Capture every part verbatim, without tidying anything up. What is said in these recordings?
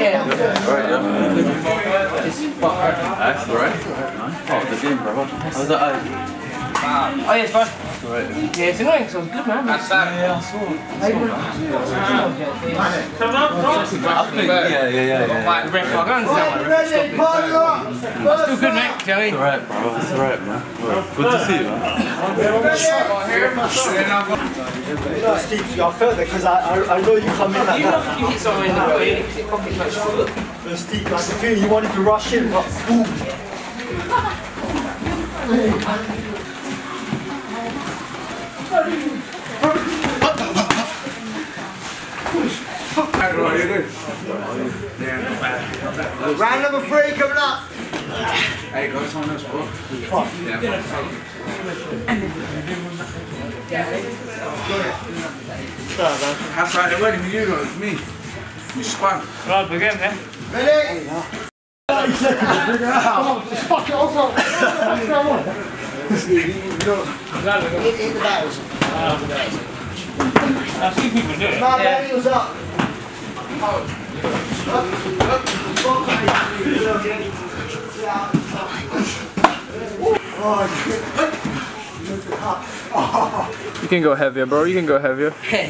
Yeah. Alright, yeah. That's alright. Oh, the game, bro. How's that? Oh, yeah, it's fine. Alright. Yeah, it's annoying, so it's good, man. That's that. Yeah, I saw it. I think, yeah, yeah, yeah. yeah. Like, ref, I can't understand why ref stopped it. It's still good, mate. You know what I mean? It's alright, bro. It's alright, man. Right. Good to see you, man. Steve, I felt it because I, I, I know you come in like You that. you hit someone in the way, it pocket like shoulder. But Steve, like the feeling you wanted to rush in, but boom. Round number three coming up. Hey, got someone else, bro. That's right, it wasn't even you, though, it was me. You spun. Right, begin, man. Ready? thirty seconds. Come on, just fuck it off. Hit the battles. I've seen people do it. My battles up. You can go heavier, bro. You can go heavier.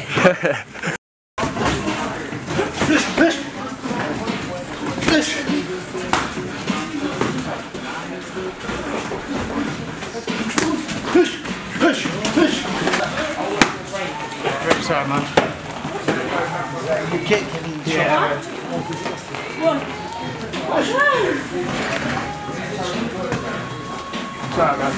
Push, push. Push. Push, push, push. Sorry, man. You kick and you Yeah. Sorry, man.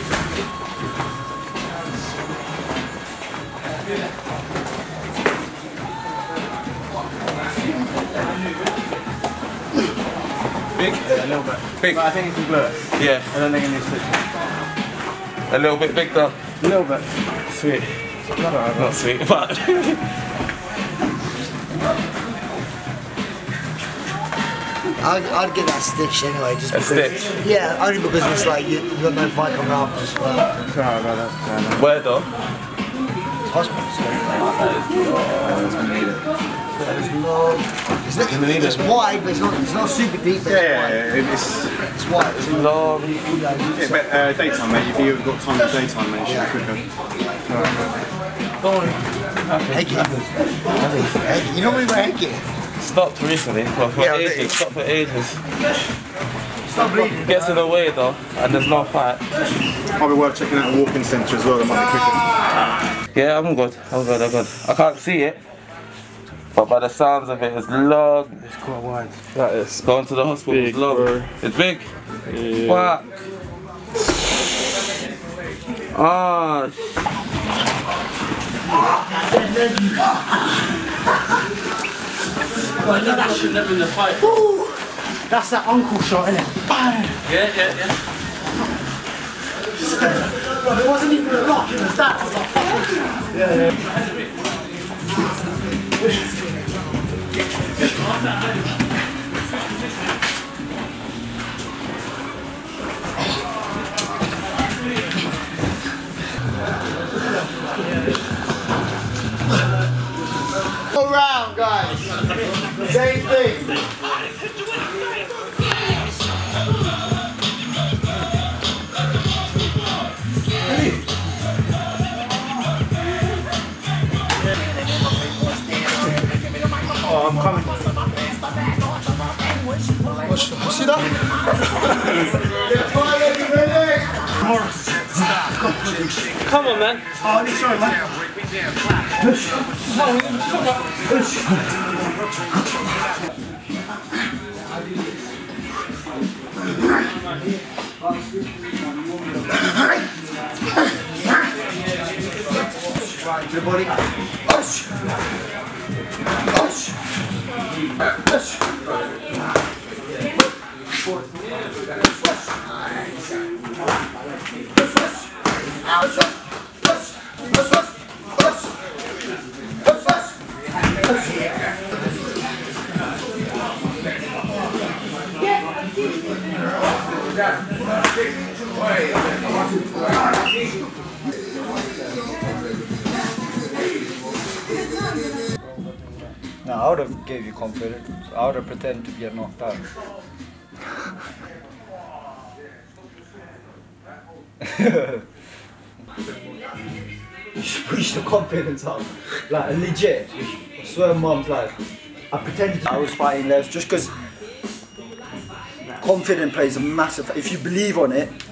Big? Yeah, a little bit. Big? But I think it's blur. Yeah. I don't think it needs to. A little bit big, though. A little bit. Sweet. Not sweet, but... I'd, I'd get that stitch anyway, just A because. stitch? Yeah, only because it's like you, you got no fight coming up as well. Sorry about that. Where, though? Hospital. There's no. It's, not, it's wide, but it's not. It's not super deep. But Yeah, it's yeah, wide. it's It's wide. It's Long. yeah, but, uh, daytime, mate. If you've got time for daytime, mate, it should be quicker. Go on. Hecky. Hecky. You know me by Hecky? Stopped recently, for, for Yeah, ages, they- stopped for ages. Stop bleeding. Gets in the way though, and there's no fight. Might be worth checking out a walking centre as well, that might be quicker. Yeah, I'm good, I'm good, I'm good. I can't see it, but by the sounds of it, it's long. It's quite wide. That is. Going to the hospital Big, is long. bro. It's big. Yeah. Fuck. Oh, Well, that should never in the fight. Woo! That's that uncle shot, isn't it? Yeah, yeah, yeah. Bro, there wasn't even a lock, it was that. I was like, fuck. Yeah, yeah. Go round, guys. Same thing. Oh, I'm coming. See that? Come on, man. Oh, sorry, man. Push. Right to the body. Push. Push. Push. No, I would have gave you confidence. I would have pretended to get knocked out. You should push the confidence up. Like, legit. I swear on Mum's life. I pretended to I was fighting Les just because confidence plays a massive... If you believe on it,